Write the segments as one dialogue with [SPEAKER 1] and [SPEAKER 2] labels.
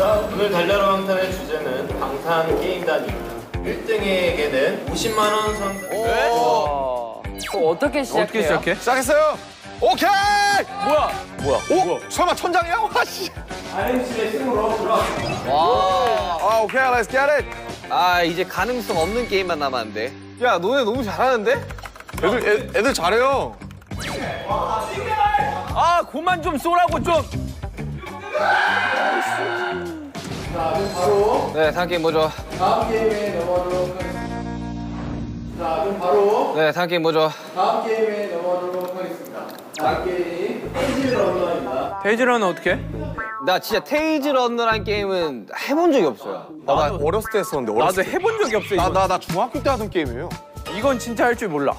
[SPEAKER 1] 자, 오늘 달려라 방탄의 주제는 방탄 게임단입니다. 1등에게는 50만 원 상당.
[SPEAKER 2] 어떻게 시작해요?
[SPEAKER 3] 시작했어요. 오케이.
[SPEAKER 2] 뭐야?
[SPEAKER 3] 오? 설마 천장이야? 와 씨.
[SPEAKER 1] RMC의 승으로 돌아왔습니다.
[SPEAKER 3] 아 오케이, let's get it.
[SPEAKER 4] 아 이제 가능성 없는 게임만 남았는데.
[SPEAKER 3] 야 너네 너무 잘하는데? 애들 잘해요.
[SPEAKER 2] 아, 그만 좀 쏘라고 좀.
[SPEAKER 1] 자, 그럼 바로
[SPEAKER 4] 네, 다음 게임 뭐죠?
[SPEAKER 1] 다음 게임에 넘어가도록 하겠습니다. 자, 그럼 바로
[SPEAKER 4] 네, 다음 게임 뭐죠?
[SPEAKER 1] 다음 게임에 넘어가도록 하겠습니다. 다음 게임 페이지 런너입니다.
[SPEAKER 2] 페이지런은 어떻게?
[SPEAKER 4] 나 진짜 테이즈 런너란 게임은 해본 적이 없어요.
[SPEAKER 3] 나 어렸을 때 했었는데
[SPEAKER 2] 나도
[SPEAKER 3] 어렸을 때.
[SPEAKER 2] 해본 적이 없어. 이건.
[SPEAKER 3] 나 중학교 때 하던 게임이에요.
[SPEAKER 2] 이건 진짜 할 줄 몰라.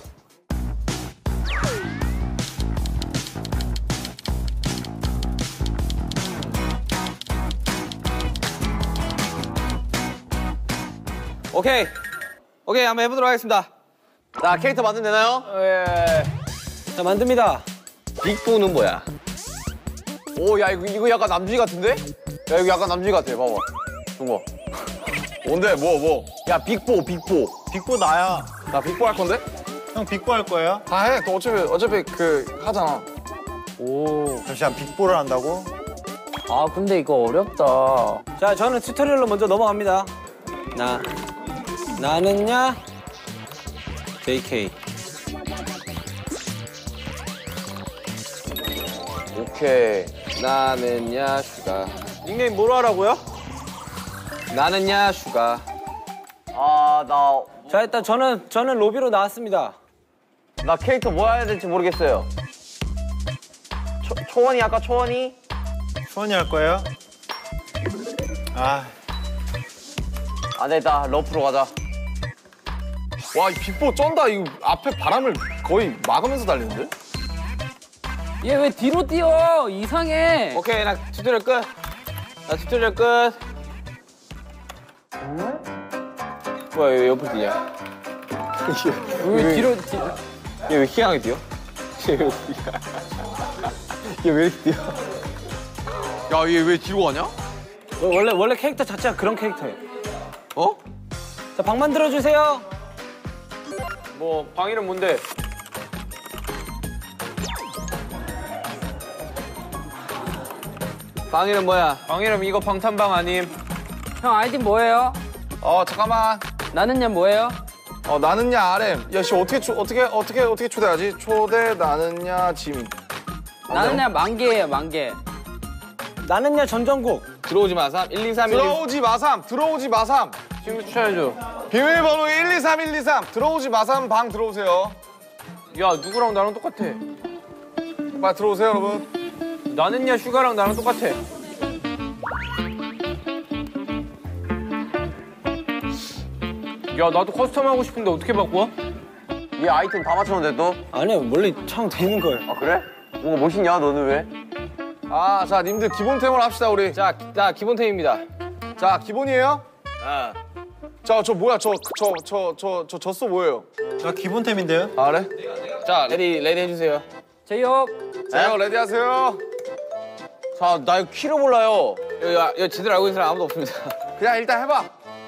[SPEAKER 4] 오케이 한번 해보도록 하겠습니다. 자 캐릭터 만들면 되나요?
[SPEAKER 2] 예.
[SPEAKER 4] 자 만듭니다. 빅보는 뭐야?
[SPEAKER 3] 오, 야 이거 약간 남주희 같은데? 야 이거 약간 남주희 같아. 봐봐. 중거. 뭔데? 뭐? 야 빅보.
[SPEAKER 5] 빅보 나야.
[SPEAKER 3] 나 빅보 할 건데?
[SPEAKER 5] 형 빅보 할 거예요?
[SPEAKER 3] 다 해. 또 어차피 그 하잖아.
[SPEAKER 5] 잠시만 빅보를 한다고?
[SPEAKER 2] 아, 근데 이거 어렵다.
[SPEAKER 4] 자 저는 튜토리얼로 먼저 넘어갑니다. 나는야 JK.
[SPEAKER 3] 오케이.
[SPEAKER 4] 나는야 슈가.
[SPEAKER 2] 닉네임 뭐로 하라고요?
[SPEAKER 4] 나는야 슈가.
[SPEAKER 2] 자, 일단 저는 로비로 나왔습니다.
[SPEAKER 4] 나 캐릭터 뭐 해야 될지 모르겠어요. 초원이 아까 초원이?
[SPEAKER 5] 수원이 할 거예요? 아,
[SPEAKER 4] 안 되겠다. 러프로 가자.
[SPEAKER 3] 와, 이 빅보 쩐다. 이거 앞에 바람을 거의 막으면서 달리는데?
[SPEAKER 2] 얘 왜 뒤로 뛰어? 이상해.
[SPEAKER 4] 오케이 나 튜토리얼 끝. 뭐야 왜 옆으로 뛰냐?
[SPEAKER 2] 왜 뒤로
[SPEAKER 4] 얘 왜 희한하게 뛰어? 얘 왜 이렇게 뛰어?
[SPEAKER 3] 야, 얘 왜 뒤로 가냐?
[SPEAKER 2] 원래 캐릭터 자체가 그런 캐릭터예요.
[SPEAKER 3] 어?
[SPEAKER 2] 자, 방 만들어 주세요. 뭐 방 이름 뭔데?
[SPEAKER 4] 방 이름 뭐야?
[SPEAKER 2] 방 이름 이거 방탄방 아님. 형 아이디 뭐예요?
[SPEAKER 3] 잠깐만.
[SPEAKER 2] 나는야 뭐예요?
[SPEAKER 3] 나는야 RM. 야, 씨 어떻게 초대하지? 초대 나는야 짐.
[SPEAKER 2] 나는야 만개예요, 만개.
[SPEAKER 4] 나는야 전전국. 들어오지 마. 3 1 2 3 1 2
[SPEAKER 3] 들어오지 마삼.
[SPEAKER 2] 친구 추천해줘.
[SPEAKER 3] 비밀번호 123 들어오지 마삼 방 들어오세요.
[SPEAKER 2] 야, 누구랑 나랑 똑같아.
[SPEAKER 3] 빨리 들어오세요, 여러분.
[SPEAKER 2] 나는야 슈가랑 나랑 똑같아. 야, 나도 커스텀 하고 싶은데 어떻게 바꿔?
[SPEAKER 4] 얘 아이템 다 맞췄는데 또?
[SPEAKER 2] 아니야, 원래 처음 되는 거예요.
[SPEAKER 4] 아 그래? 뭔가 멋있냐 너는 왜?
[SPEAKER 3] 자, 님들 기본템을 합시다, 우리.
[SPEAKER 4] 자 기본템입니다.
[SPEAKER 3] 자, 기본이에요?
[SPEAKER 4] 아.
[SPEAKER 3] 저 뭐야? 저 젖소 뭐예요?
[SPEAKER 5] 저 기본템인데요?
[SPEAKER 3] 아, 그래?
[SPEAKER 4] 자 레디 해주세요.
[SPEAKER 2] 제이홉.
[SPEAKER 3] 자, 레디 하세요.
[SPEAKER 4] 자 나 이거 키로 몰라요. 이거 제대로 알고 있는 사람 아무도 없습니다.
[SPEAKER 3] 그냥 일단 해봐.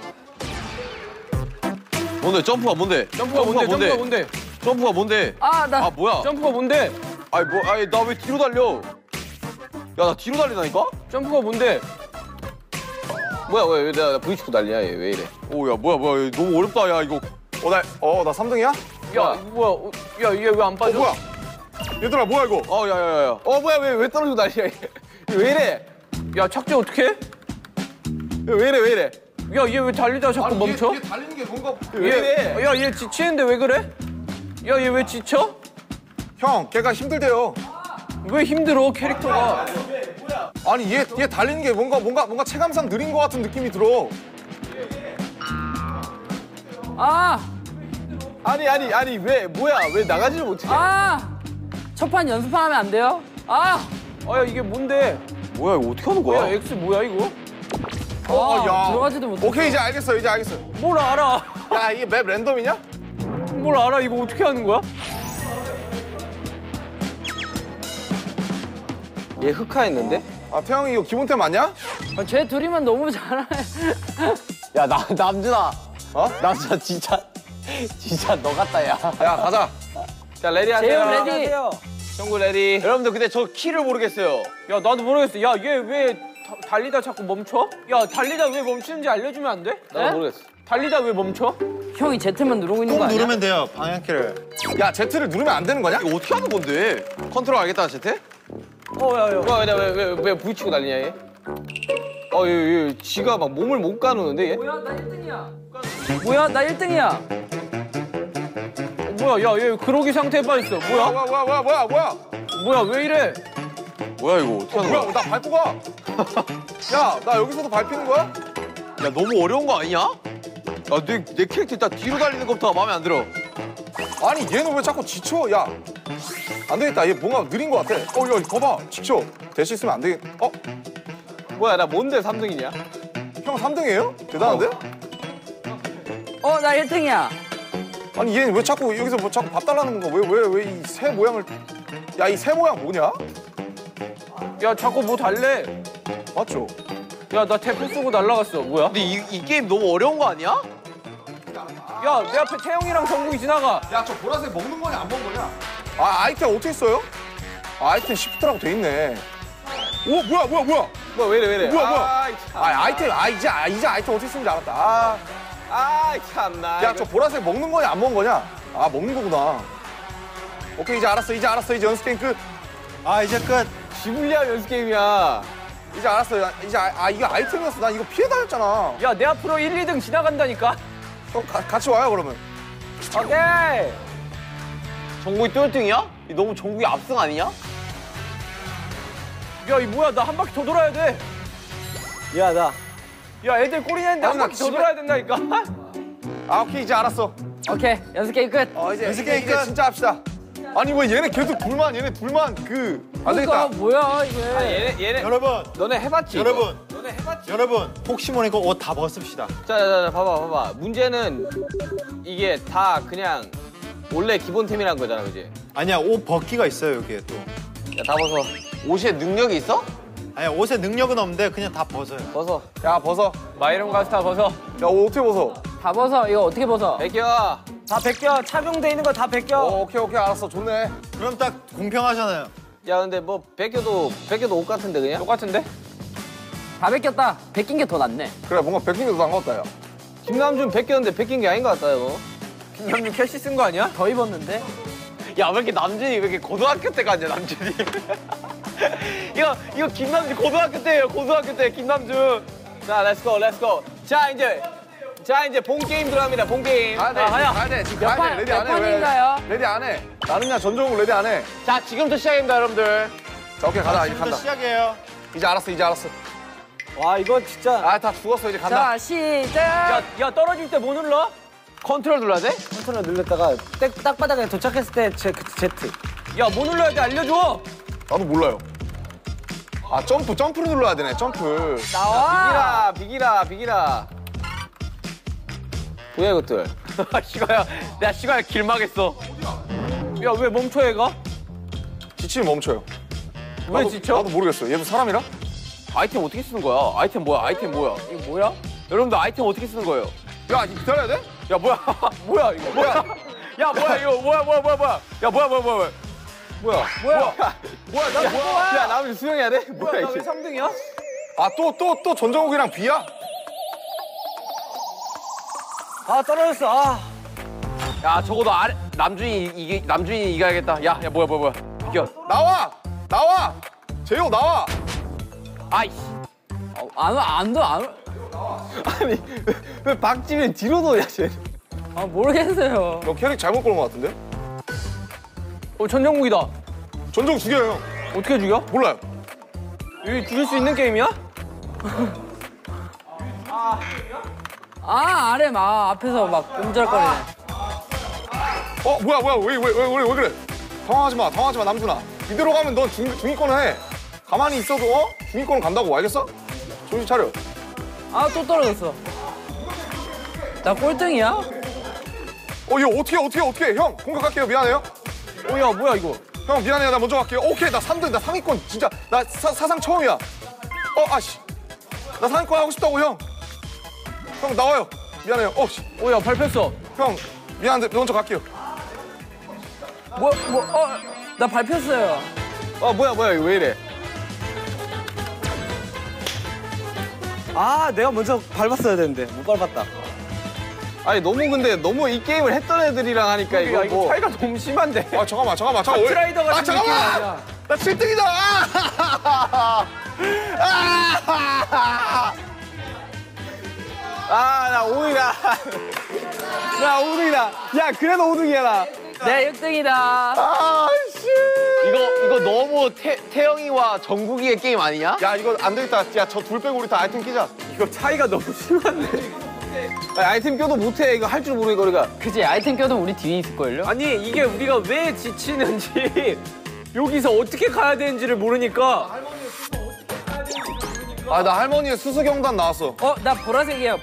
[SPEAKER 4] 뭔데 점프가 뭔데?
[SPEAKER 2] 점프가 뭔데?
[SPEAKER 4] 점프가 뭔데?
[SPEAKER 2] 나
[SPEAKER 4] 뭐야?
[SPEAKER 2] 점프가 뭔데?
[SPEAKER 3] 아니 나 왜 뒤로 달려?
[SPEAKER 4] 야 나 뒤로 달리다니까?
[SPEAKER 2] 점프가 뭔데?
[SPEAKER 4] 뭐야 왜 나 V축구 달리냐 얘 왜 이래?
[SPEAKER 3] 오, 야, 뭐야? 너무 어렵다, 야, 이거. 나 3등이야?
[SPEAKER 2] 야, 이거 뭐야? 야, 이게 왜 안 빠져?
[SPEAKER 3] 뭐야? 얘들아, 뭐야, 이거?
[SPEAKER 4] 야야야야. 뭐야 왜 떨어지고 난리야 얘? 왜 이래?
[SPEAKER 2] 야, 착지 어떡해?
[SPEAKER 4] 왜 이래?
[SPEAKER 2] 야, 얘 왜 달리다가 자꾸 멈춰?
[SPEAKER 3] 얘 달리는 게 뭔가.
[SPEAKER 4] 왜 이래?
[SPEAKER 2] 야, 얘 지치는데 왜 그래? 야, 얘 왜 지쳐?
[SPEAKER 3] 형, 걔가 힘들대요.
[SPEAKER 2] 왜 힘들어, 캐릭터가?
[SPEAKER 3] 아니, 얘 달리는 게 뭔가 체감상 느린 것 같은 느낌이 들어.
[SPEAKER 4] 아니 왜 나가지를 못해?
[SPEAKER 2] 첫판 연습하면 안 돼요? 야, 이게 뭔데?
[SPEAKER 4] 뭐야 이거 어떻게 하는
[SPEAKER 2] 야,
[SPEAKER 4] 거야?
[SPEAKER 2] X 뭐야, 이거?
[SPEAKER 3] 야.
[SPEAKER 2] 들어가지도 못해.
[SPEAKER 3] 오케이, 이제 알겠어.
[SPEAKER 2] 뭘 알아?
[SPEAKER 3] 야, 이게 맵 랜덤이냐?
[SPEAKER 2] 뭘 알아? 이거 어떻게 하는 거야?
[SPEAKER 4] 얘 흑화했는데?
[SPEAKER 3] 아 태영이 이거 기본템 맞냐?
[SPEAKER 2] 쟤 둘이면 너무 잘해.
[SPEAKER 4] 야 남준아.
[SPEAKER 3] 어?
[SPEAKER 4] 남준아 진짜 너 같다 야.
[SPEAKER 3] 야 가자.
[SPEAKER 4] 자 레디하세요.
[SPEAKER 2] 재영 레디.
[SPEAKER 4] 정구 레디. 여러분들 근데 저 키를 모르겠어요.
[SPEAKER 2] 야 나도 모르겠어. 야 얘 왜 달리다 자꾸 멈춰? 야 달리다 왜 멈추는지 알려주면 안 돼?
[SPEAKER 4] 나도 모르겠어.
[SPEAKER 2] 달리다 왜 멈춰? 형이 Z만 누르고 있는 거
[SPEAKER 5] 꾹
[SPEAKER 2] 아니야?
[SPEAKER 5] 누르면 돼요, 방향키를.
[SPEAKER 3] 야 Z를 누르면 안 되는 거냐? 이거 어떻게 하는 건데? 컨트롤 알겠다 Z?
[SPEAKER 2] 야야.
[SPEAKER 4] 왜 부딪히고 난리냐 얘? 얘 지가 막 몸을 못 가누는데 얘?
[SPEAKER 2] 뭐야 나 1등이야. 뭐야 나 1등이야. 뭐야 야 얘 그러기 상태에 빠졌어. 뭐야? 뭐야 왜 이래?
[SPEAKER 3] 뭐야 이거 어떻게 하는 거야? 나 밟고 가. 야 나 여기서도 밟히는 거야?
[SPEAKER 4] 야 너무 어려운 거 아니냐? 야내 캐릭터 일단 뒤로 달리는 것부터가 마음에 안 들어.
[SPEAKER 3] 아니 얘는 왜 자꾸 지쳐? 야 안 되겠다. 얘 뭔가 느린 거 같아. 야 봐봐 지쳐. 대시 쓰면 안 되겠.
[SPEAKER 4] 뭐야 나 뭔데 3등이냐?
[SPEAKER 3] 형 3등이에요? 대단한데?
[SPEAKER 2] 나 1등이야.
[SPEAKER 3] 아니 얘는 왜 자꾸 여기서 뭐 자꾸 밥 달라는 건가? 왜 이 새 모양을? 야 이 새 모양 뭐냐?
[SPEAKER 2] 야 자꾸 뭐 달래.
[SPEAKER 3] 맞죠?
[SPEAKER 2] 야 나 태풍 쏘고 날라갔어. 뭐야?
[SPEAKER 4] 근데 이 게임 너무 어려운 거 아니야?
[SPEAKER 2] 야 내 앞에 태영이랑 정국이 지나가.
[SPEAKER 3] 야 저 보라색 먹는 거냐 안 먹는 거냐? 아 아이템 어떻게 써요? 아이템 시프트라고 돼 있네. 오 뭐야?
[SPEAKER 4] 뭐야 왜 이래?
[SPEAKER 3] 뭐야?
[SPEAKER 4] 아이, 참.
[SPEAKER 3] 아이템 이제 아이템 어떻게 쓰는지 알았다.
[SPEAKER 4] 아이 참나.
[SPEAKER 3] 야 저 보라색 먹는 거냐 안 먹는 거냐? 아 먹는 거구나. 오케이 이제 알았어 이제 연습 게임 끝.
[SPEAKER 5] 아, 이제 끝.
[SPEAKER 4] 지불리한 연습 게임이야.
[SPEAKER 3] 이제 알았어 이제 이거 아이템이었어. 난 이거 피해 다녔잖아.
[SPEAKER 2] 야 내 앞으로 1, 2등 지나간다니까.
[SPEAKER 3] 형 같이 와요 그러면.
[SPEAKER 2] 오케이.
[SPEAKER 4] 정국이 똘등이야? 너무 정국이 압승 아니냐?
[SPEAKER 2] 야 이 뭐야 나 한 바퀴 더 돌아야 돼.
[SPEAKER 4] 야 나.
[SPEAKER 2] 야 애들 꼬리 내는데 한
[SPEAKER 3] 아니, 나
[SPEAKER 2] 바퀴 더
[SPEAKER 3] 집에-
[SPEAKER 2] 돌아야 된다니까.
[SPEAKER 3] 아 오케이 이제 알았어.
[SPEAKER 2] 오케이 연습 게임 끝.
[SPEAKER 3] 이제
[SPEAKER 5] 연습 게임
[SPEAKER 3] 이제
[SPEAKER 5] 끝.
[SPEAKER 3] 진짜 합시다. 아니 왜 얘네 계속 둘만 안
[SPEAKER 2] 그러니까
[SPEAKER 3] 되겠다.
[SPEAKER 2] 뭐야 이게.
[SPEAKER 4] 얘네
[SPEAKER 5] 여러분,
[SPEAKER 4] 너네 해봤지?
[SPEAKER 5] 여러분,
[SPEAKER 4] 너네 해봤지?
[SPEAKER 5] 여러분, 혹시 모르니까 옷 다 벗읍시다.
[SPEAKER 4] 자 봐봐. 문제는 이게 다 그냥 원래 기본템이란 거잖아, 그지?
[SPEAKER 5] 아니야, 옷 벗기가 있어요, 여기에 또.
[SPEAKER 4] 야 다 벗어. 옷에 능력이 있어?
[SPEAKER 5] 아니야, 옷에 능력은 없는데 그냥 다 벗어요.
[SPEAKER 4] 벗어.
[SPEAKER 3] 야 벗어.
[SPEAKER 2] 마이런 가스타 벗어.
[SPEAKER 3] 야 옷 어떻게 벗어?
[SPEAKER 2] 다 벗어. 이거 어떻게 벗어?
[SPEAKER 4] 백기야.
[SPEAKER 2] 다 벗겨. 착용돼 있는 거 다 벗겨.
[SPEAKER 3] 오케이 알았어 좋네.
[SPEAKER 5] 그럼 딱 공평하잖아요.
[SPEAKER 4] 야 근데 뭐 벗겨도 옷 같은데 그냥?
[SPEAKER 2] 똑같은데? 다 벗겼다. 벗긴 게 더 낫네.
[SPEAKER 3] 그래 뭔가 백킹도 난 것 같다 야.
[SPEAKER 4] 김남준 벗겼는데 벗긴 게 아닌 것 같다 이거.
[SPEAKER 2] 김남준 캐시 쓴 거 아니야? 더 입었는데?
[SPEAKER 4] 야 왜 이렇게 남준이 왜 이렇게 고등학교 때까지 남준이? 이거 김남준 고등학교 때예요. 고등학교 때 김남준. 자 렛츠고. 자 이제 본 게임 들어갑니다. 본 게임.
[SPEAKER 3] 가야 돼 지금
[SPEAKER 2] 몇
[SPEAKER 3] 가야 돼.
[SPEAKER 2] 판-
[SPEAKER 3] 레디
[SPEAKER 2] 몇
[SPEAKER 3] 안 해. 왜?
[SPEAKER 2] 판인가요?
[SPEAKER 3] 레디 안 해. 나는야 전종욱 레디 안 해.
[SPEAKER 4] 자 지금부터 시작입니다 여러분들.
[SPEAKER 3] 자 오케이 가자 이제
[SPEAKER 5] 지금부터
[SPEAKER 3] 간다.
[SPEAKER 5] 시작이에요.
[SPEAKER 3] 이제 알았어.
[SPEAKER 2] 와 이거 진짜.
[SPEAKER 3] 아 다 죽었어 이제 간다.
[SPEAKER 2] 자 시작. 야 떨어질 때 뭐 눌러?
[SPEAKER 4] 컨트롤 눌러야 돼?
[SPEAKER 6] 컨트롤 눌렀다가 딱바닥에 도착했을 때 Z.
[SPEAKER 2] 야 뭐 눌러야 돼 알려줘.
[SPEAKER 3] 나도 몰라요. 아 점프를 눌러야 되네 점프.
[SPEAKER 2] 나와.
[SPEAKER 4] 비기라. 뭐야 이것들?
[SPEAKER 2] 시가야. 내가 시가야 길막했어. 야 왜 멈춰 얘가?
[SPEAKER 3] 지치면 멈춰요.
[SPEAKER 2] 왜 지쳐?
[SPEAKER 3] 나도 모르겠어. 얘도 사람이라?
[SPEAKER 4] 아이템 어떻게 쓰는 거야? 아이템 뭐야?
[SPEAKER 2] 이거 뭐야?
[SPEAKER 4] 여러분들 아이템 어떻게 쓰는 거예요?
[SPEAKER 3] 야 기다려야 돼?
[SPEAKER 4] 야 뭐야?
[SPEAKER 2] 뭐야 이거? 뭐야?
[SPEAKER 4] 야 뭐야 이거 뭐야? 야 뭐야?
[SPEAKER 2] 뭐야 나 뭐야?
[SPEAKER 4] 야 남준 수영해야 돼?
[SPEAKER 2] 뭐야
[SPEAKER 4] 뭐야
[SPEAKER 2] 나 왜
[SPEAKER 4] 이게?
[SPEAKER 2] 3등이야?
[SPEAKER 3] 아 또 전정욱이랑 비야?
[SPEAKER 2] 아 떨어졌어.
[SPEAKER 4] 야 적어도 남준이 이겨야겠다. 야 뭐야? 비켜.
[SPEAKER 3] 나와 재호 나와.
[SPEAKER 4] 아이씨.
[SPEAKER 2] 안 와.
[SPEAKER 4] 아니 왜 박지민 뒤로 놓냐 쟤?
[SPEAKER 2] 아 모르겠어요.
[SPEAKER 3] 너 캐릭 잘못 고른 것 같은데?
[SPEAKER 2] 전정국이다.
[SPEAKER 3] 전정욱 죽여요 형.
[SPEAKER 2] 어떻게 죽여?
[SPEAKER 3] 몰라요.
[SPEAKER 2] 여기 죽일 수 있는 게임이야? 아래 막 앞에서 막 꼼지락거리네.
[SPEAKER 3] 뭐야 왜 그래? 당황하지 마 남준아. 이대로 가면 넌 중위권을 해. 가만히 있어도 중위권을 간다고 알겠어? 정신 차려.
[SPEAKER 2] 또 떨어졌어. 나 꼴등이야?
[SPEAKER 3] 이거 어떻게 형 공격할게요. 미안해요.
[SPEAKER 2] 야 뭐야 이거?
[SPEAKER 3] 형 미안해요. 나 먼저 갈게요. 오케이 나 3등 나 상위권 진짜 나 사상 처음이야. 아씨. 나 상위권 하고 싶다고 형. 형 나와요. 미안해요. 씨.
[SPEAKER 2] 오야 밟혔어.
[SPEAKER 3] 형 미안한데 먼저 갈게요.
[SPEAKER 2] 나 밟혔어요.
[SPEAKER 4] 뭐야 이거 왜 이래?
[SPEAKER 6] 아 내가 먼저 밟았어야 되는데 못 밟았다.
[SPEAKER 4] 아니 근데 너무 이 게임을 했던 애들이랑 하니까
[SPEAKER 2] 야, 이거
[SPEAKER 4] 뭐.
[SPEAKER 2] 차이가 너무 심한데.
[SPEAKER 3] 잠깐만.
[SPEAKER 2] 카트라이더 같은 느낌
[SPEAKER 3] 잠깐만.
[SPEAKER 2] 아니야.
[SPEAKER 3] 나 7등이다.
[SPEAKER 4] 나 5등이다. 나 5등이다. 야 그래도 5등이야 나.
[SPEAKER 2] 내 6등이다.
[SPEAKER 3] 아씨.
[SPEAKER 4] 이거 너무 태영이와 정국이의 게임 아니냐?
[SPEAKER 3] 야 이거 안 되겠다. 야 저 둘 빼고 우리 다 아이템 끼자.
[SPEAKER 2] 이거 차이가 너무 심한데.
[SPEAKER 4] 아니, 아이템 껴도 못해. 이거 할 줄 모르니까 우리가.
[SPEAKER 2] 그치, 아이템 껴도 우리 뒤에 있을걸요? 아니, 이게 우리가 왜 지치는지 여기서 어떻게 가야 되는지를 모르니까.
[SPEAKER 3] 나 할머니의 수수경단 나왔어.
[SPEAKER 2] 나 보라색이야.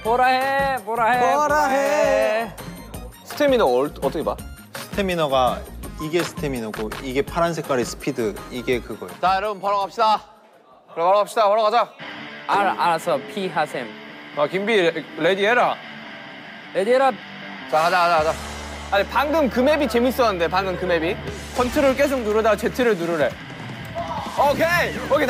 [SPEAKER 2] 보라해.
[SPEAKER 4] 스태미너 어떻게 봐?
[SPEAKER 5] 스태미너가 이게 스태미너고 이게 파란 색깔의 스피드 이게 그거예요.
[SPEAKER 3] 자 여러분 바로 갑시다. 그래 바로 갑시다. 바로 가자.
[SPEAKER 2] 알았어. 피 하셈.
[SPEAKER 3] 김비 레디해라.
[SPEAKER 2] 레디해라.
[SPEAKER 3] 자 가자.
[SPEAKER 4] 아니 방금 그 맵이 재밌었는데 방금 그 맵이.
[SPEAKER 2] 컨트롤 계속 누르다가 Z를 누르래.
[SPEAKER 4] 오케이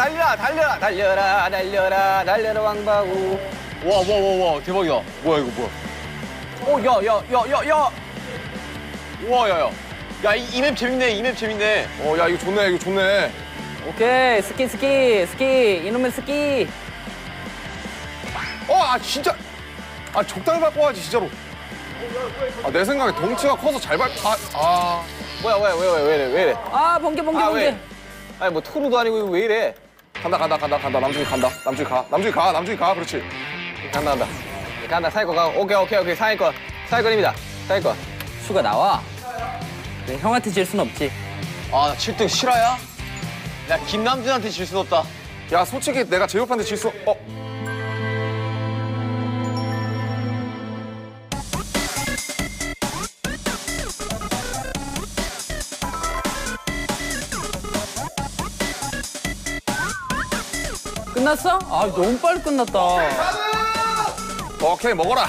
[SPEAKER 4] 달려라 왕바우.
[SPEAKER 3] 와 대박이다. 뭐야 이거 뭐야?
[SPEAKER 2] 야.
[SPEAKER 3] 우와 야야. 야 이 맵 재밌네. 이 맵 재밌네. 야 이거 좋네.
[SPEAKER 2] 오케이. 스키. 이놈의 스키.
[SPEAKER 3] 진짜. 적당히 밟고 와야지 진짜로. 내 생각에 덩치가 커서 잘
[SPEAKER 4] 뭐야 왜 이래?
[SPEAKER 2] 번개.
[SPEAKER 4] 왜? 아니 뭐 토르도 아니고 이거 왜 이래?
[SPEAKER 3] 간다. 남준이 간다. 남준이 가. 그렇지.
[SPEAKER 4] 간다 사이권 가. 오케이 사이권입니다. 사이권.
[SPEAKER 2] 수가 나와. 네, 형한테 질 순 없지.
[SPEAKER 3] 나 7등 실화야? 야 김남준한테 질 순 없다. 야 솔직히 내가 제이홉한테 질 수.
[SPEAKER 2] 끝났어? 너무 빨리 끝났다.
[SPEAKER 3] 오케이 먹어라.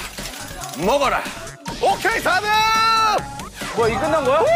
[SPEAKER 3] 오케이 4등.
[SPEAKER 4] 뭐야 이 끝난 거야?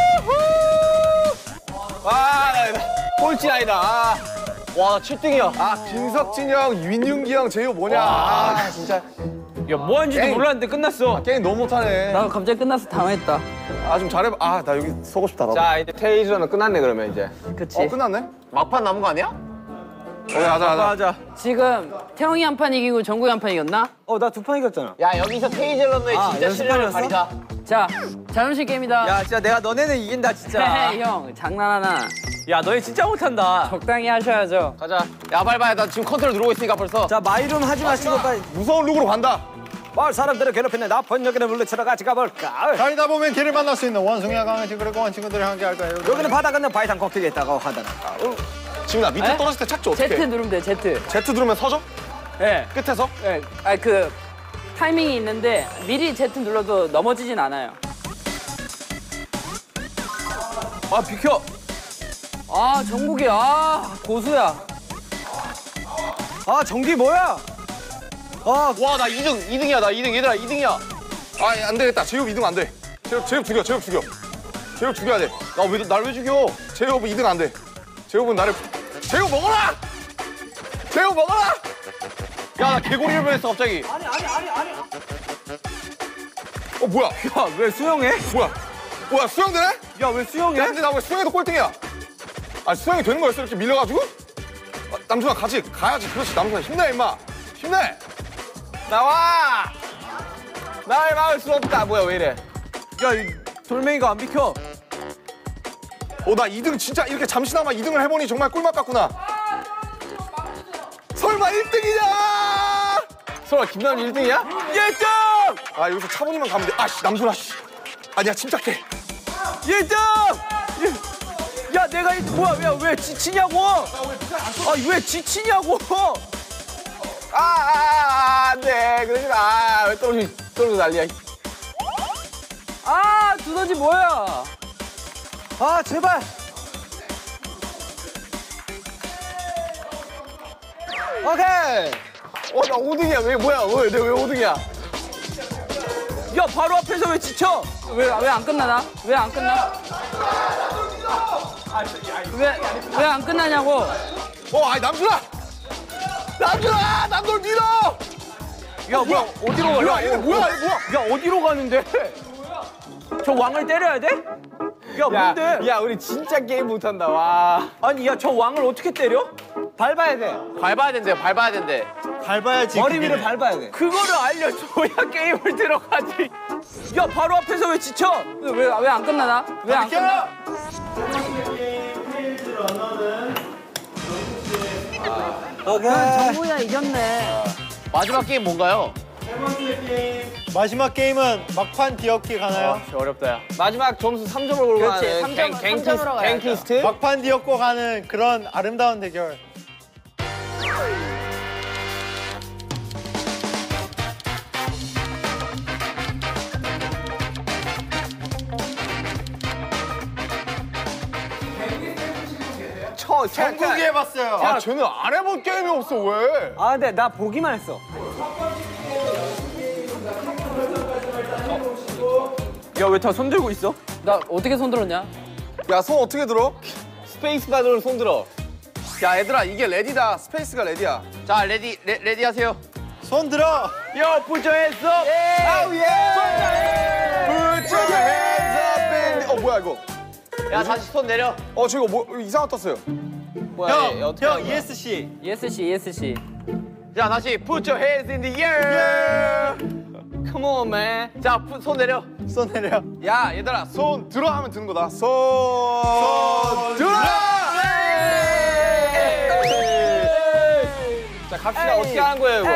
[SPEAKER 4] 꼴찌 아니다.
[SPEAKER 3] 와 7등이야. 김석진 형, 윤윤기 형, 제이홉 뭐냐.
[SPEAKER 4] 진짜.
[SPEAKER 2] 야, 뭐 하는지도
[SPEAKER 3] 게임.
[SPEAKER 2] 몰랐는데 끝났어.
[SPEAKER 3] 게임 너무 못하네.
[SPEAKER 2] 나 갑자기 끝나서 당황했다.
[SPEAKER 3] 좀 잘해봐. 나 여기 서고 싶다. 나도.
[SPEAKER 4] 자 이제 테이저는 끝났네 그러면 이제.
[SPEAKER 2] 그치.
[SPEAKER 3] 끝났네? 막판 남은 거 아니야? 오케이 하자.
[SPEAKER 2] 지금 태영이 한 판 이기고 정국이 한 판 이겼나?
[SPEAKER 6] 나 2판 이겼잖아.
[SPEAKER 3] 야 여기서 테이즐런너의 진짜 실력을 가리자.
[SPEAKER 2] 자, 자존심 게임이다.
[SPEAKER 6] 야 진짜 내가 너네는 이긴다 진짜.
[SPEAKER 2] 헤헤, 형, 장난하나.
[SPEAKER 6] 야 너네 진짜 못한다.
[SPEAKER 2] 적당히 하셔야죠.
[SPEAKER 4] 가자.
[SPEAKER 3] 야 빨리. 나 지금 컨트롤 누르고 있으니까 벌써.
[SPEAKER 6] 자 마이룸 하지 마시고 빨리.
[SPEAKER 3] 무서운 룩으로 간다.
[SPEAKER 6] 마을 사람들을 괴롭히는 나쁜 여기는 물리치러 같이 가볼까.
[SPEAKER 5] 달리다 보면 길을 만날 수 있는 원숭이와 강아지 그리고 원 친구들이 함께 할까요?
[SPEAKER 6] 여기는 바다 건너 바이탄 걷기에 있다고 하더라.
[SPEAKER 3] 지금 나 밑에
[SPEAKER 2] 에?
[SPEAKER 3] 떨어질 때 찾지 어떻게?
[SPEAKER 2] Z 누르면 돼, Z.
[SPEAKER 3] Z 누르면 서져?
[SPEAKER 2] 예.
[SPEAKER 3] 끝에서?
[SPEAKER 2] 예. 타이밍이 있는데 미리 Z 눌러도 넘어지진 않아요.
[SPEAKER 4] 비켜.
[SPEAKER 2] 정국이, 고수야.
[SPEAKER 6] 정기 뭐야?
[SPEAKER 3] 와 나 2등이야. 나 2등 얘들아 2등이야. 안 되겠다. 제이홉 2등 안 돼. 제이홉 죽여. 제이홉 죽여야 돼. 날 왜 죽여? 제이홉은 2등 안 돼. 제이홉은 나를. 제이홉 먹어라. 야 나 개구리를 변했어 갑자기. 아니. 뭐야?
[SPEAKER 6] 야 왜 수영해?
[SPEAKER 3] 뭐야 수영 되네?
[SPEAKER 6] 야 왜 수영해?
[SPEAKER 3] 야 근데 나 왜 수영해도 꼴등이야? 수영이 되는 거였어 이렇게 밀려가지고? 남준아 가야지. 그렇지 남준아 힘내 임마. 힘내.
[SPEAKER 4] 나와. 나를 막을 수 없다. 뭐야 왜 이래?
[SPEAKER 6] 야 이 돌멩이가 안 비켜.
[SPEAKER 3] 나 2등 진짜 이렇게 잠시나마 2등을 해보니 정말 꿀맛 같구나. 설마 1등이냐?
[SPEAKER 4] 설마 김남준 1등이야?
[SPEAKER 3] 1등! 여기서 차분히만 가면 돼. 남준아 씨. 아니야 침착해.
[SPEAKER 6] 1등! 야 내가 뭐야 왜 지치냐고? 왜 지치냐고?
[SPEAKER 4] 안돼 그러지 마. 왜 떨어져 난리야.
[SPEAKER 2] 두더지 뭐야?
[SPEAKER 6] 제발. 오케이.
[SPEAKER 4] 나 5등이야. 왜 뭐야? 내가 왜 5등이야?
[SPEAKER 2] 야 바로 앞에서 왜 지쳐?
[SPEAKER 7] 왜 안 끝나나? 왜 안 끝나? 왜 안 끝나냐고?
[SPEAKER 3] 아니 남준아! 난 널 믿어!
[SPEAKER 2] 야 뭐야 어디로 가?
[SPEAKER 3] 뭐야 얘네 뭐야?
[SPEAKER 2] 야 어디로 가는데? 저 왕을 때려야 돼? 야 뭔데?
[SPEAKER 4] 야, 우리 진짜 게임 못한다. 와.
[SPEAKER 2] 아니 야 저 왕을 어떻게 때려?
[SPEAKER 6] 밟아야 돼.
[SPEAKER 4] 밟아야 된대. 밟아야 된대.
[SPEAKER 5] 밟아야지.
[SPEAKER 6] 머리
[SPEAKER 5] 그게.
[SPEAKER 6] 위를 밟아야 돼.
[SPEAKER 2] 그거를 알려줘야 게임을 들어가지. 야 바로 앞에서 왜 지쳐?
[SPEAKER 7] 왜 안 끝나나? 왜 안 끝나?
[SPEAKER 6] 오케이.
[SPEAKER 7] 정우야 이겼네.
[SPEAKER 4] 마지막 게임 뭔가요?
[SPEAKER 5] 마지막 게임은 막판 디어키 가나요?
[SPEAKER 4] 어렵다, 야. 마지막 점수 3점을 걸고
[SPEAKER 7] 그렇지,
[SPEAKER 4] 가는
[SPEAKER 7] 3점으로 가야죠.
[SPEAKER 4] 갱키스트?
[SPEAKER 5] 막판 디어코 가는 그런 아름다운 대결.
[SPEAKER 3] 전국이 해봤어요. 아 쟤는 안 해본 게임이 없어 왜?
[SPEAKER 6] 아 근데 나 보기만 했어.
[SPEAKER 2] 야 왜 다 손 들고 있어?
[SPEAKER 7] 나 어떻게 손 들었냐?
[SPEAKER 3] 야 손 어떻게 들어?
[SPEAKER 4] 스페이스 바드로 손 들어.
[SPEAKER 3] 야 얘들아 이게 레디다. 스페이스가 레디야.
[SPEAKER 4] 자, 레디 하세요.
[SPEAKER 5] 손 들어.
[SPEAKER 2] 야 부처했어.
[SPEAKER 3] 아우 예! Put your hands up in the... 뭐야 이거?
[SPEAKER 4] 야, 다시 손 내려.
[SPEAKER 3] 저거 뭐 이상한 거 떴어요.
[SPEAKER 4] 뭐야, 얘 어떻게
[SPEAKER 5] 형
[SPEAKER 4] 하는 거야?
[SPEAKER 5] ESC.
[SPEAKER 7] ESC.
[SPEAKER 4] 자, 다시 put your hands in the air. Come on, man. 자, 손 내려.
[SPEAKER 5] 손 내려.
[SPEAKER 3] 야 얘들아 손 들어 하면 드는 거다. 손 들어!
[SPEAKER 4] 자, 갑시다. 어떻게 하는 거예요, 이거?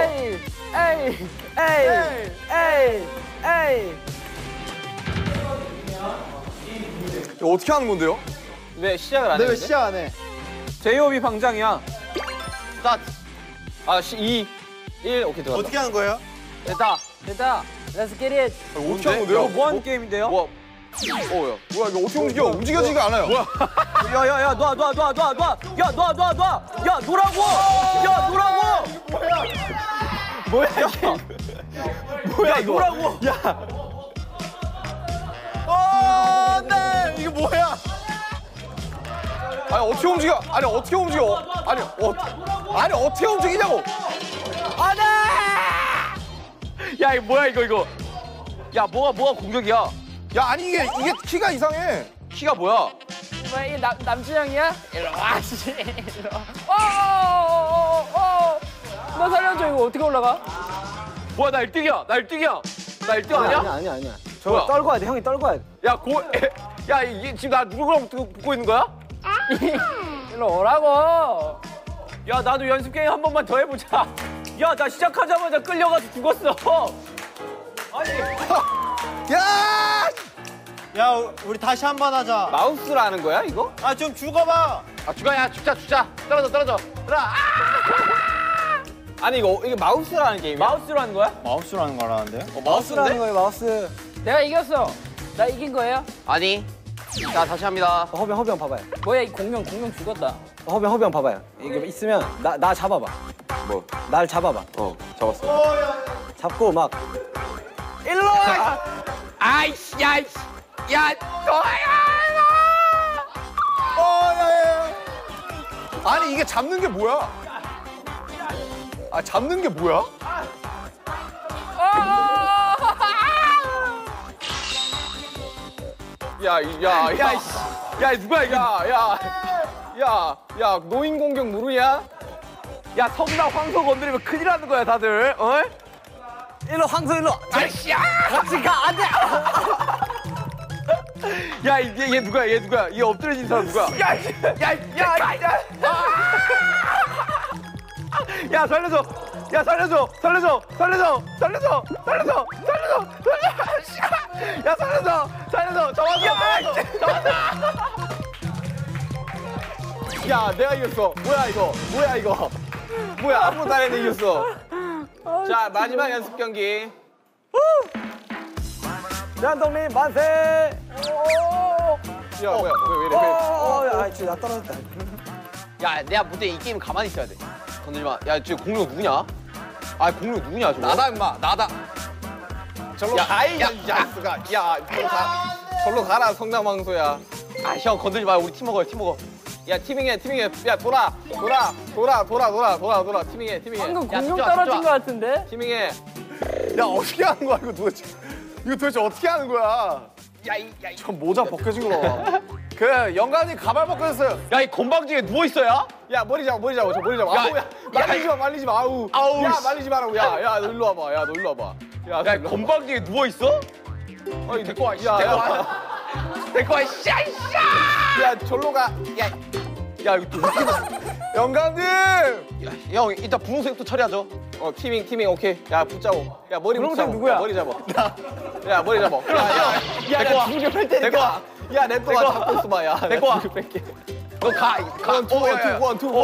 [SPEAKER 3] 이거 어떻게 하는 건데요?
[SPEAKER 4] 왜 시작을 안
[SPEAKER 5] 내 왜
[SPEAKER 4] 했는데?
[SPEAKER 5] 시작 안 해?
[SPEAKER 2] 제이홉이 방장이야.
[SPEAKER 4] 스타트. 2, 1, 오케이, 들어갔다.
[SPEAKER 5] 어떻게 하는 거예요?
[SPEAKER 4] 됐다.
[SPEAKER 7] 됐다. Let's get it.
[SPEAKER 3] 어떻게 하는 건데요?
[SPEAKER 2] 뭐 하는 게임인데요?
[SPEAKER 3] 뭐야? 뭐야 이거 어떻게 움직여? 움직여지가 않아요. 뭐야?
[SPEAKER 2] 야야야 놔. 야 놔. 야 놓라고. 야 놓라고.
[SPEAKER 6] 뭐야
[SPEAKER 2] 야 놓라고.
[SPEAKER 3] 네 이게 뭐야? 아니 어떻게 움직여? 아니 어떻게 움직여? 아니 어떻게 움직이냐고?
[SPEAKER 4] 야, 이거 뭐야, 이거. 야, 뭐가 공격이야?
[SPEAKER 3] 야 아니 이게 키가 이상해.
[SPEAKER 4] 키가 뭐야?
[SPEAKER 7] 뭐야 이게 남주영이야? 일로 와. 일로 와. 너 살려줘. 이거 어떻게 올라가?
[SPEAKER 4] 뭐야, 나 1등이야. 나 1등 아니야?
[SPEAKER 6] 아니야. 저거
[SPEAKER 4] 뭐야?
[SPEAKER 6] 떨궈야 돼. 형이 떨궈야 돼.
[SPEAKER 4] 야, 이게 지금 나 누구랑 붙고 있는 거야?
[SPEAKER 7] 일로 오라고.
[SPEAKER 2] 야 나도 연습 게임 한 번만 더 해보자. 야 나 시작하자마자 끌려가서 죽었어.
[SPEAKER 3] 야!
[SPEAKER 5] 야 우리 다시 한 번 하자.
[SPEAKER 4] 마우스라는 거야, 이거?
[SPEAKER 5] 아 좀 죽어봐.
[SPEAKER 4] 야, 죽자. 떨어져. 아니, 이게 마우스라는 게임이야?
[SPEAKER 2] 마우스로 하는 거야?
[SPEAKER 5] 마우스라는 거 알았는데?
[SPEAKER 6] 마우스라는 거예요, 마우스.
[SPEAKER 7] 내가 이겼어. 나 이긴 거예요?
[SPEAKER 4] 아니. 자, 다시 합니다.
[SPEAKER 6] 허병 봐봐요.
[SPEAKER 7] 뭐야 이 공룡 죽었다.
[SPEAKER 6] 허병 봐봐요. 이게 있으면 나 잡아봐.
[SPEAKER 3] 뭐?
[SPEAKER 6] 날 잡아봐.
[SPEAKER 3] 잡았어.
[SPEAKER 6] 잡고 막
[SPEAKER 4] 일로 와! 아이씨, 야,
[SPEAKER 3] 야야야. 아니 이게 잡는 게 뭐야? 아 잡는 게 뭐야?
[SPEAKER 4] 야, 누가 이거? 야, 노인 공격 모르냐? 야, 성나 황소 건드리면 큰일 나는 거야, 다들. 어?
[SPEAKER 6] 일로 황소 일로.
[SPEAKER 4] 아이씨, 같이 가, 안 돼! 야, 얘 누구야? 얘 엎드려진 사람 누구야? 야, 살려줘! 야, 살려줘! 잡았어! 야, 내가 이겼어. 뭐야, 이거? 아무것도 안 했는데 이겼어. 자, 마지막 연습 경기.
[SPEAKER 6] 대한독립 만세.
[SPEAKER 4] 야, 뭐야, 왜 이래?
[SPEAKER 6] 야, 진짜 나 떨어졌다.
[SPEAKER 4] 야, 내가 무대 이 게임 가만히 있어야 돼. 건들지 마. 야, 지금 공룡 누구냐? 아, 공룡 누구냐, 저거?
[SPEAKER 3] 나다 임마 나다.
[SPEAKER 4] 절로 가, 이 야스가. 야, 절로 가라, 성장망소야. 아, 형, 건들지 마. 우리 팀 먹어요, 팀 먹어. 야, 티밍해. 야, 돌아. 티밍해.
[SPEAKER 7] 방금
[SPEAKER 4] 야,
[SPEAKER 7] 공룡
[SPEAKER 4] 집중,
[SPEAKER 7] 떨어진
[SPEAKER 4] 집중.
[SPEAKER 7] 것 같은데?
[SPEAKER 4] 티밍해.
[SPEAKER 3] 야 어떻게 하는 거야 이거 도대체? 이거 도대체 어떻게 하는 거야? 저 모자 벗겨진 거 봐. 그 영감님 가발 벗겨졌어요.
[SPEAKER 4] 야, 이 건방지게 누워있어야? 야, 머리 잡아. 저 머리 잡아. 아우, 야, 말리지 마. 아우. 야, 말리지 마라고. 야, 너 일로 와봐. 야, 야, 건방지게 누워있어?
[SPEAKER 3] 아니 데리고 와.
[SPEAKER 4] 데리고 와, 씨. 야, 절로 가. 야, 이거 또
[SPEAKER 3] 영감님.
[SPEAKER 4] 형, 이따 분홍색도 처리하죠. 티밍, 오케이. 야, 붙자고. 야, 머리
[SPEAKER 7] 분홍색
[SPEAKER 4] 붙자고.
[SPEAKER 7] 누구야?
[SPEAKER 4] 야, 머리 잡아. 야, 머리 잡아. 야, 죽여 뺄 테니까. 야, 내 또가 잡고 있어 봐. 야, 데리고 와. 뺄게. 너 가. 원, 투.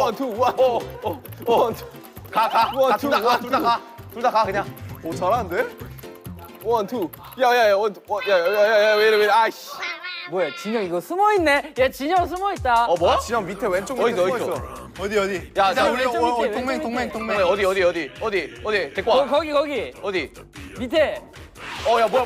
[SPEAKER 4] 둘 다 가, 그냥.
[SPEAKER 3] 오 잘하는데?
[SPEAKER 4] 원, 투. 야, 왜 이래. 아이씨.
[SPEAKER 7] 뭐야, 진영 이거 숨어 있네. 야, 진영 숨어 있다.
[SPEAKER 4] 뭐?
[SPEAKER 3] 진영 밑에 왼쪽
[SPEAKER 4] 어디,
[SPEAKER 3] 밑에
[SPEAKER 4] 어디
[SPEAKER 3] 숨어
[SPEAKER 4] 있어?
[SPEAKER 5] 어디?
[SPEAKER 4] 야, 자, 우리
[SPEAKER 7] 왼쪽 밑에,
[SPEAKER 5] 동맹.
[SPEAKER 4] 어디? 데리고 와.
[SPEAKER 7] 거기.
[SPEAKER 4] 어디?
[SPEAKER 7] 밑에.
[SPEAKER 4] 야, 뭐야.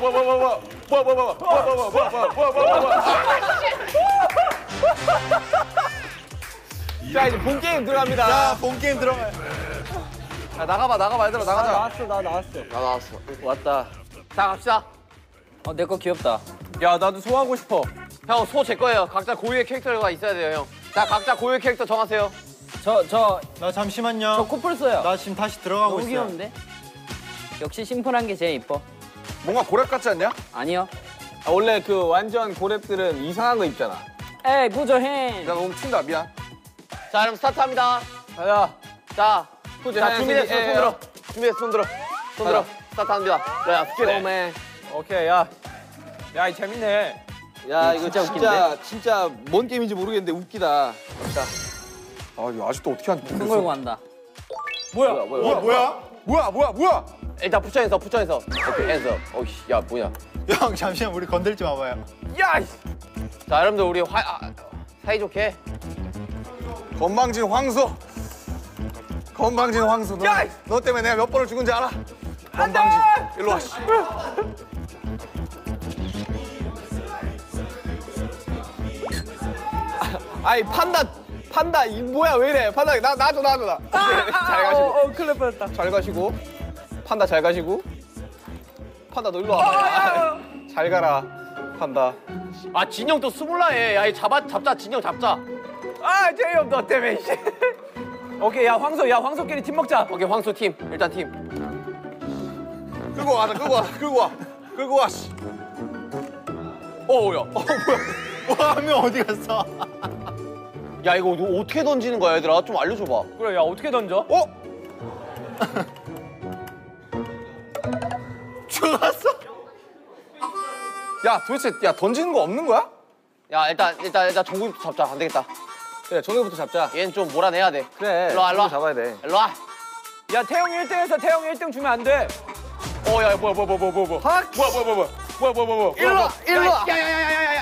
[SPEAKER 4] 자, 이제 본 게임 들어갑니다.
[SPEAKER 5] 자, 본 게임 들어가.
[SPEAKER 4] 야, 나가봐, 얘들아, 나가자.
[SPEAKER 7] 나 나왔어.
[SPEAKER 4] 나 나왔어. 왔다. 자, 갑시다.
[SPEAKER 7] 내 거 귀엽다.
[SPEAKER 2] 야 나도 소화하고 싶어.
[SPEAKER 4] 형, 소 제 거예요. 각자 고유의 캐릭터가 있어야 돼요, 형. 자, 각자 고유의 캐릭터 정하세요.
[SPEAKER 7] 저
[SPEAKER 5] 나 잠시만요.
[SPEAKER 7] 코뿔 써요.
[SPEAKER 5] 나 지금 다시 들어가고
[SPEAKER 7] 너무
[SPEAKER 5] 있어.
[SPEAKER 7] 귀여운데? 역시 심플한 게 제일 이뻐.
[SPEAKER 3] 뭔가 고렙 같지 않냐?
[SPEAKER 7] 아니요.
[SPEAKER 4] 원래 그 완전 고랩들은 이상한 거 입잖아.
[SPEAKER 7] 에이, 부조행.
[SPEAKER 3] 나 너무 튄다 미안.
[SPEAKER 4] 자, 그럼 스타트합니다.
[SPEAKER 3] 가자.
[SPEAKER 4] 자, 준비됐어,
[SPEAKER 3] 예,
[SPEAKER 4] 손 들어. 스타트합니다. 야, 스킬해.
[SPEAKER 2] 오케이 야 이 재밌네.
[SPEAKER 4] 야, 이거
[SPEAKER 7] 진짜
[SPEAKER 4] 진짜 뭔 게임인지 모르겠는데 웃기다.
[SPEAKER 3] 아 이거 아직도 어떻게 하는지
[SPEAKER 7] 손
[SPEAKER 3] 모르겠어.
[SPEAKER 7] 걸고 한다.
[SPEAKER 4] 뭐야?
[SPEAKER 3] 뭐야?
[SPEAKER 4] 일단 붙여있어. 오케이, 해서. 어이씨, 야, 뭐냐.
[SPEAKER 5] 형 잠시만 우리 건들지 마봐요.
[SPEAKER 4] 자, 여러분들 우리 사이좋게.
[SPEAKER 3] 건방진 황소. 너 때문에 내가 몇 번을 죽은지 알아? 건방진. 일로 와. 씨.
[SPEAKER 4] 아이, 판다, 이 뭐야, 왜 이래? 판다, 놔줘. 잘 가시고.
[SPEAKER 7] 큰일 날 뻔했다.
[SPEAKER 4] 잘 가시고. 판다 잘 가시고. 판다 너 일로 와봐. 잘 가라, 판다. 아, 진영 또 스몰라 해. 야, 잡자, 진영 잡자.
[SPEAKER 2] 아 재영 너 때문에. 오케이 야 황소끼리 팀 먹자.
[SPEAKER 4] 오케이, 황소 팀. 일단 팀.
[SPEAKER 3] 끌고 와. 씨.
[SPEAKER 4] 야.
[SPEAKER 5] 한 명 어디 갔어?
[SPEAKER 4] 야, 이거 너 어떻게 던지는 거야, 얘들아? 좀 알려줘봐.
[SPEAKER 2] 그래 야 어떻게 던져?
[SPEAKER 3] 죽었어? 야 도대체 던지는 거 없는 거야?
[SPEAKER 4] 야, 일단 정국이부터 잡자. 안 되겠다.
[SPEAKER 3] 그래 정국부터 잡자.
[SPEAKER 4] 얘는 좀 몰아내야 돼.
[SPEAKER 3] 그래.
[SPEAKER 4] 일로 와.
[SPEAKER 3] 잡아야 돼.
[SPEAKER 4] 일로 와.
[SPEAKER 2] 야 태영 1등에서 태영 1등 주면 안 돼.
[SPEAKER 4] 야, 뭐야.
[SPEAKER 3] 뭐야?
[SPEAKER 4] 일로 와. 야야야야야야.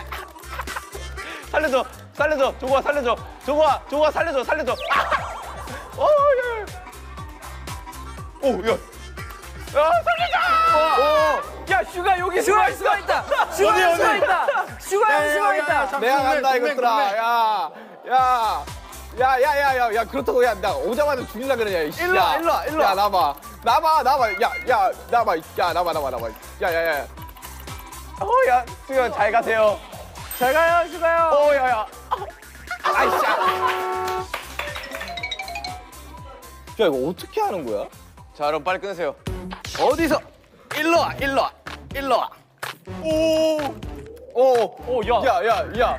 [SPEAKER 4] 살려줘. 조구아 살려줘. 조구아 살려줘.
[SPEAKER 3] 야.
[SPEAKER 2] 야 슈가 여기 슈가 있다. 슈가 형 있다.
[SPEAKER 4] 내가 간다, 이것들아. 야, 그렇다고, 야, 나 오자마자 죽일라 그러냐, 이씨.
[SPEAKER 7] 일로 와.
[SPEAKER 4] 야, 나봐. 야, 나봐. 야. 야, 수현, 잘 가세요.
[SPEAKER 7] 잘 가요, 슈가요.
[SPEAKER 4] 야. 아이씨. 야, 이거 어떻게 하는 거야? 자, 여러분, 빨리 끊으세요. 어디서? 일로 와. 야.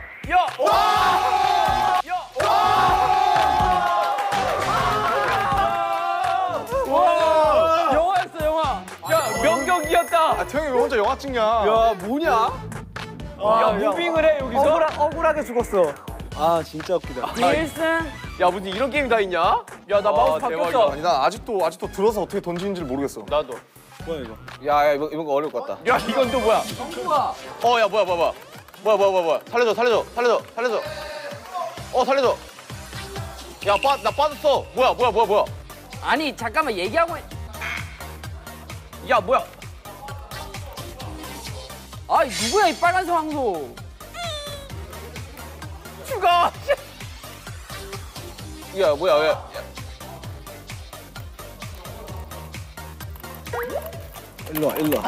[SPEAKER 2] 영화였어 영화. 야 명경기였다.
[SPEAKER 3] 아 태형이 왜 혼자 영화 찍냐?
[SPEAKER 4] 야, 뭐냐?
[SPEAKER 2] 야 무빙을 해 여기서.
[SPEAKER 6] 억울하게 죽었어. 아 진짜 웃기다.
[SPEAKER 7] 1승.
[SPEAKER 4] 야, 무슨 이런 게임이 다 있냐?
[SPEAKER 2] 야 나 마우스 바뀌었어.
[SPEAKER 3] 아니 난 아직도 들어서 어떻게 던지는지를 모르겠어.
[SPEAKER 2] 나도.
[SPEAKER 4] 야, 이번 거 어려울 것 같다.
[SPEAKER 2] 야 이건 또 뭐야?
[SPEAKER 4] 야, 뭐야. 살려줘. 살려줘. 살려줘. 야, 나 빠졌어. 뭐야.
[SPEAKER 7] 아니 잠깐만 얘기하고.
[SPEAKER 2] 야 뭐야?
[SPEAKER 7] 아 누구야 이 빨간색 황소.
[SPEAKER 2] 죽어.
[SPEAKER 4] 야 뭐야 왜?
[SPEAKER 6] 일로 와, 일로 와.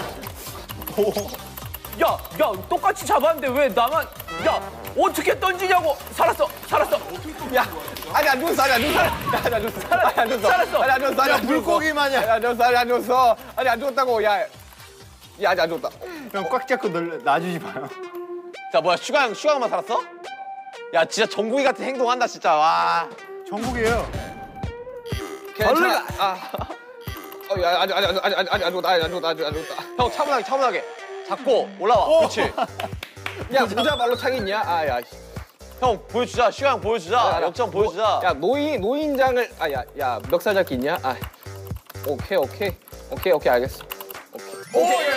[SPEAKER 2] 야 똑같이 잡았는데 왜 나만? 야 어떻게 던지냐고? 살았어.
[SPEAKER 4] 야 아니 안 죽었어. 아니 안 죽었어. 아니 안 죽었어. 아니 안 죽었어.
[SPEAKER 2] 살았어.
[SPEAKER 4] 아니 안 죽었어. 아니 안 죽었어.
[SPEAKER 3] 물고기 마냥.
[SPEAKER 4] 아니 안 죽었어. 아니 안 죽었어. 아니 안 죽었다고. 야 아직 안 죽었다.
[SPEAKER 5] 형 꽉 잡고 놔주지 마요.
[SPEAKER 4] 자 뭐야 슈가형만 살았어? 야 진짜 정국이 같은 행동한다 진짜. 와.
[SPEAKER 5] 정국이에요.
[SPEAKER 4] 얼른 가. 야 아직 안 죽었다. 아직 안 죽었다. 형 차분하게 잡고 올라와. 그렇지. 야 모자 말로 차겠냐? 아야. 형 보여주자. 슈가형 보여주자. 역전 보여주자. 야 노인장을 야 멱살 잡기 있냐? 아 오케이 알겠어. 오케이.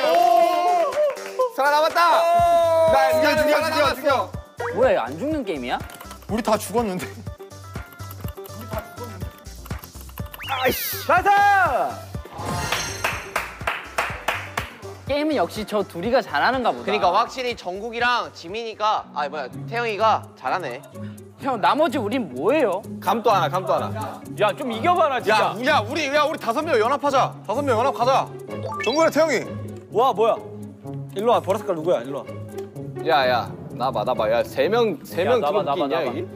[SPEAKER 4] 살아남았다. 나 죽여.
[SPEAKER 7] 뭐야 이거 안 죽는 게임이야?
[SPEAKER 5] 우리 다 죽었는데.
[SPEAKER 2] 가자.
[SPEAKER 7] 게임은 역시 저 둘이가 잘하는가 보다.
[SPEAKER 8] 그러니까 확실히 정국이랑 지민이가 태영이가 잘하네.
[SPEAKER 7] 형 나머지 우린 뭐예요?
[SPEAKER 4] 감도 하나.
[SPEAKER 2] 야 좀 이겨봐라 진짜.
[SPEAKER 3] 야 우리 5명 연합하자. 5명 연합하자. 정국이랑 태영이.
[SPEAKER 6] 와, 뭐야? 일로 와, 보라색깔 누구야? 일로 와.
[SPEAKER 4] 야 나봐. 야 세 명
[SPEAKER 2] 나봐,
[SPEAKER 4] 들어있냐
[SPEAKER 2] 나봐.
[SPEAKER 4] 여기?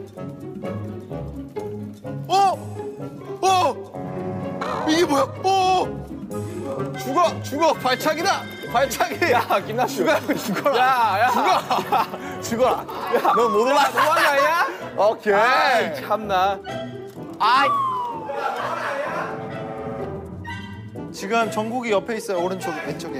[SPEAKER 3] 이게 뭐야? 죽어. 발차기다. 발차기.
[SPEAKER 4] 야 김남주. 죽어라. 야
[SPEAKER 3] 죽어라. 너 못 올라.
[SPEAKER 4] 뭐하냐 아니야?
[SPEAKER 3] 오케이.
[SPEAKER 4] 아이 참나.
[SPEAKER 5] 지금 정국이 옆에 있어요. 오른쪽 왼쪽에.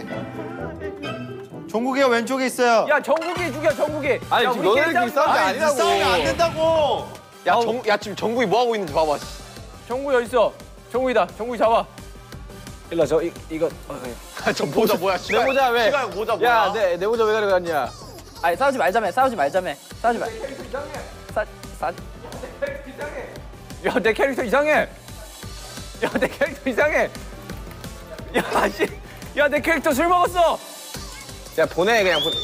[SPEAKER 5] 정국이가 왼쪽에 있어요.
[SPEAKER 2] 야 정국이 죽여 정국이.
[SPEAKER 4] 아니
[SPEAKER 2] 야,
[SPEAKER 4] 지금
[SPEAKER 2] 우리끼리
[SPEAKER 4] 너네들끼리 싸우는 게
[SPEAKER 5] 아니,
[SPEAKER 4] 아니라고.
[SPEAKER 5] 싸우면 안 된다고.
[SPEAKER 4] 야 지금 정국이 뭐 하고 있는지 봐봐.
[SPEAKER 2] 정국이 어디 있어? 정국이다. 정국이 잡아.
[SPEAKER 6] 일로 와, 이거.
[SPEAKER 3] 저 모자 뭐야?
[SPEAKER 4] 내 모자 왜?
[SPEAKER 3] 시간 모자 뭐야?
[SPEAKER 4] 야 내 모자 왜 가져갔냐?
[SPEAKER 7] 아니 싸우지 말자며.
[SPEAKER 2] 야 내 캐릭터 이상해. 야 내 캐릭터 술 먹었어.
[SPEAKER 4] 야 보내 그냥 보내.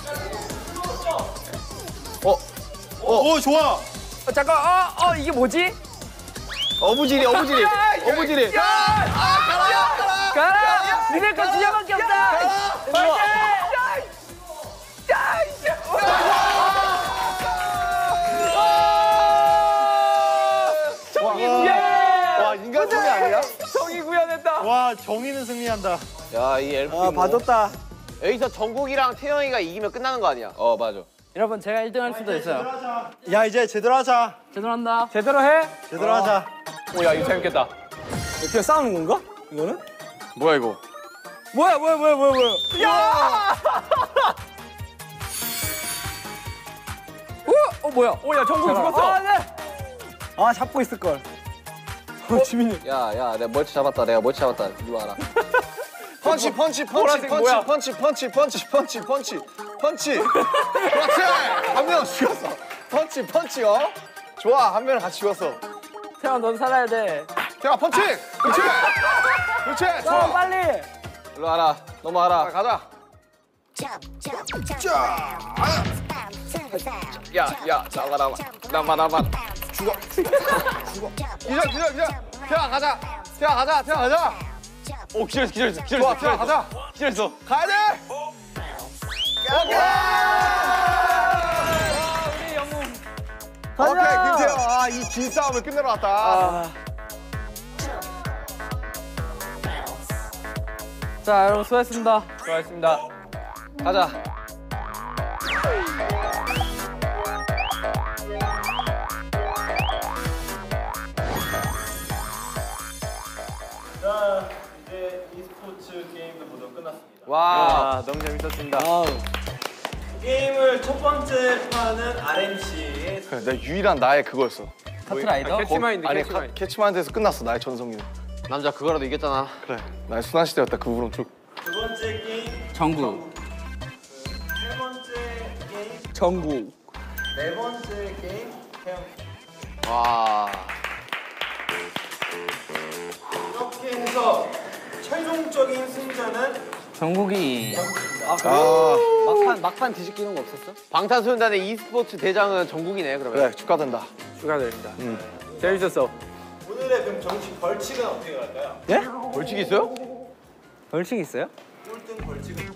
[SPEAKER 5] 오, 좋아.
[SPEAKER 2] 잠깐. 이게 뭐지?
[SPEAKER 4] 어부지리.
[SPEAKER 2] 가라. 니네 거 진짜밖에 없다. 일로 와.
[SPEAKER 3] 와 인간 소리 아니야?
[SPEAKER 2] 정이 구현했다.
[SPEAKER 5] 와, 정의는 승리한다.
[SPEAKER 4] 야이 엘프.
[SPEAKER 6] 아, 봐줬다.
[SPEAKER 8] 여기서 정국이랑 태영이가 이기면 끝나는 거 아니야?
[SPEAKER 4] 맞아.
[SPEAKER 7] 여러분 제가 1등 할 수도 있어요.
[SPEAKER 5] 야, 이제 제대로 하자.
[SPEAKER 7] 제대로 한다.
[SPEAKER 2] 제대로 해.
[SPEAKER 5] 제대로 하자.
[SPEAKER 2] 오야 이거 재밌겠다.
[SPEAKER 6] 그냥 싸우는 건가? 이거는?
[SPEAKER 3] 뭐야 이거?
[SPEAKER 6] 뭐야?
[SPEAKER 2] 야!
[SPEAKER 7] 뭐야?
[SPEAKER 2] 오야 정국 죽었어.
[SPEAKER 6] 네. 아, 잡고 있을걸. 지민이.
[SPEAKER 4] 야 내가 멀치 잡았다. 이리 와라.
[SPEAKER 3] 펀치.
[SPEAKER 2] 보라색 뭐야?
[SPEAKER 3] 펀치. 그렇지. 한 명 죽였어. 펀치. 좋아. 한 명을 같이 죽였어.
[SPEAKER 7] 태영 넌 살아야 돼.
[SPEAKER 3] 태영아 펀치. 그렇지.
[SPEAKER 7] 싸워
[SPEAKER 3] 좋아.
[SPEAKER 7] 빨리.
[SPEAKER 4] 일로 와라. 넘어와라.
[SPEAKER 3] 가자.
[SPEAKER 4] 야 나만.
[SPEAKER 3] 기절. 태영아 가자.
[SPEAKER 4] 오 기절했어.
[SPEAKER 3] 좋아. 태영아 가자.
[SPEAKER 4] 기절했어.
[SPEAKER 3] 가야 돼. 오케이. 김태형. 이 긴 싸움을 끝내러 왔다.
[SPEAKER 7] 자 여러분 수고했습니다.
[SPEAKER 2] 수고하셨습니다.
[SPEAKER 4] 가자.
[SPEAKER 1] 자, 이제 e스포츠 게임도 모두 끝났습니다.
[SPEAKER 2] 와 너무 재밌었습니다.
[SPEAKER 1] 게임을 첫 번째 판은 RMC의
[SPEAKER 3] 그래, 내 유일한 나의 그거였어.
[SPEAKER 7] 카트라이더?
[SPEAKER 2] 캐치마인드.
[SPEAKER 3] 아니 캐치마인드에서 끝났어. 나의 전성기는.
[SPEAKER 8] 남자 그거라도 이겼잖아.
[SPEAKER 3] 그래. 나의 순환시대였다. 그 후로는 쭉.
[SPEAKER 1] 두 번째 게임,
[SPEAKER 7] 정국.
[SPEAKER 1] 세 번째 게임,
[SPEAKER 6] 정국.
[SPEAKER 1] 네 번째 게임, 태영.
[SPEAKER 8] 와.
[SPEAKER 2] 정국이.
[SPEAKER 6] 막판 뒤집기는 거 없었어?
[SPEAKER 8] 방탄소년단의 e스포츠 대장은 정국이네 그러면.
[SPEAKER 3] 그래 축하된다.
[SPEAKER 2] 축하드립니다. 재밌었어.
[SPEAKER 1] 오늘의 그럼 정식 벌칙은 어떻게 갈까요?
[SPEAKER 2] 예?
[SPEAKER 8] 벌칙 있어요?
[SPEAKER 2] 벌칙 있어요?
[SPEAKER 1] 꼴등 벌칙은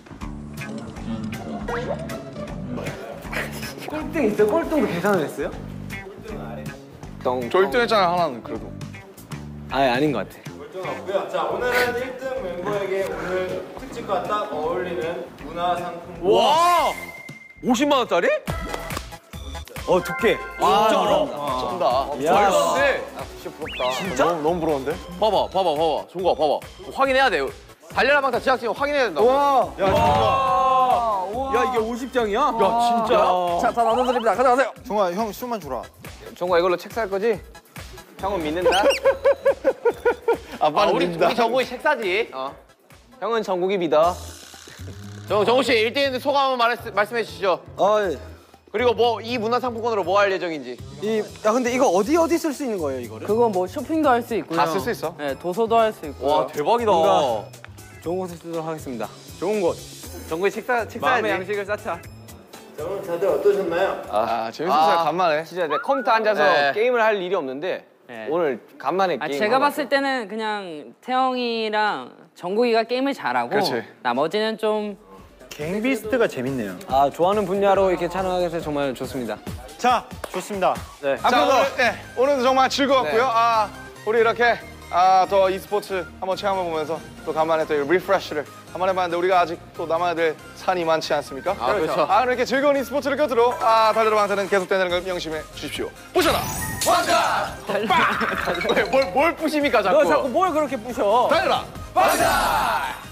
[SPEAKER 6] 꼴등 있어요? 꼴등도 계산을 했어요?
[SPEAKER 3] 저 1등 했잖아요 하나는 그래도.
[SPEAKER 6] 아닌 것 같아.
[SPEAKER 1] 꼴등은 없고요. 자, 오늘은 1등 멤버에게 오늘 특집과 딱 어울리는 문화상품권.
[SPEAKER 2] 와! 50만 원짜리?
[SPEAKER 6] 두께.
[SPEAKER 8] 쩐다.
[SPEAKER 2] 말도
[SPEAKER 3] 진짜? 너무 부러운데?
[SPEAKER 8] 봐봐. 종국아 봐봐. 확인해야 돼. 달려라 방탄 제작진 확인해야 된다.
[SPEAKER 2] 야, 이게 50장이야?
[SPEAKER 8] 야 진짜?
[SPEAKER 6] 자, 다 나눠드립니다. 가져가세요.
[SPEAKER 5] 종아 형 술만 주라.
[SPEAKER 4] 정국아 이걸로 책 살 거지? 형은 믿는다.
[SPEAKER 3] 아빠는
[SPEAKER 8] 우리
[SPEAKER 3] 믿는다.
[SPEAKER 8] 정국이 책사지.
[SPEAKER 4] 형은 정국이 믿어.
[SPEAKER 8] 정국 씨 1등 소감 한번 말씀해 주시죠. 그리고 뭐 이 문화상품권으로 뭐 할 예정인지.
[SPEAKER 6] 야, 근데 이거 어디 쓸 수 있는 거예요, 이거를?
[SPEAKER 7] 그거 뭐 쇼핑도 할 수 있고요.
[SPEAKER 3] 다 쓸 수 있어.
[SPEAKER 7] 네, 도서도 할 수 있고.
[SPEAKER 8] 와 대박이다.
[SPEAKER 6] 뭔가 좋은 곳에 쓰도록 하겠습니다.
[SPEAKER 2] 좋은 곳.
[SPEAKER 8] 정국이 책
[SPEAKER 2] 마음의
[SPEAKER 8] 사야지.
[SPEAKER 2] 양식을 쌓자.
[SPEAKER 1] 자, 오늘 다들 어떠셨나요?
[SPEAKER 3] 재밌었어요 간만에.
[SPEAKER 4] 진짜 내 컴퓨터 앉아서
[SPEAKER 8] 네.
[SPEAKER 4] 게임을 할 일이 없는데
[SPEAKER 7] 네.
[SPEAKER 4] 오늘 간만에 게임.
[SPEAKER 7] 제가 봤을 때는 그냥 태영이랑 정국이가 게임을 잘하고
[SPEAKER 3] 그렇지.
[SPEAKER 7] 나머지는 좀
[SPEAKER 5] 갱비스트가 재밌네요.
[SPEAKER 6] 좋아하는 분야로 이렇게 촬영하게 돼서 정말 좋습니다.
[SPEAKER 5] 자, 좋습니다.
[SPEAKER 3] 자 오늘도 정말 즐거웠고요. 우리 이렇게 더 e스포츠 한번 체험해보면서 또 간만에 또 리프레쉬를 한번 해봤는데 우리가 아직 또 남아야 될 산이 많지 않습니까?
[SPEAKER 8] 그렇죠.
[SPEAKER 3] 이렇게 즐거운 e스포츠를 끝으로 달려라 방탄은 계속되는 걸 명심해 주십시오. 보셔라!
[SPEAKER 8] 뭘 부십니까 자꾸?
[SPEAKER 2] 너 자꾸 뭘 그렇게 부셔?
[SPEAKER 3] 달려라! 방탄!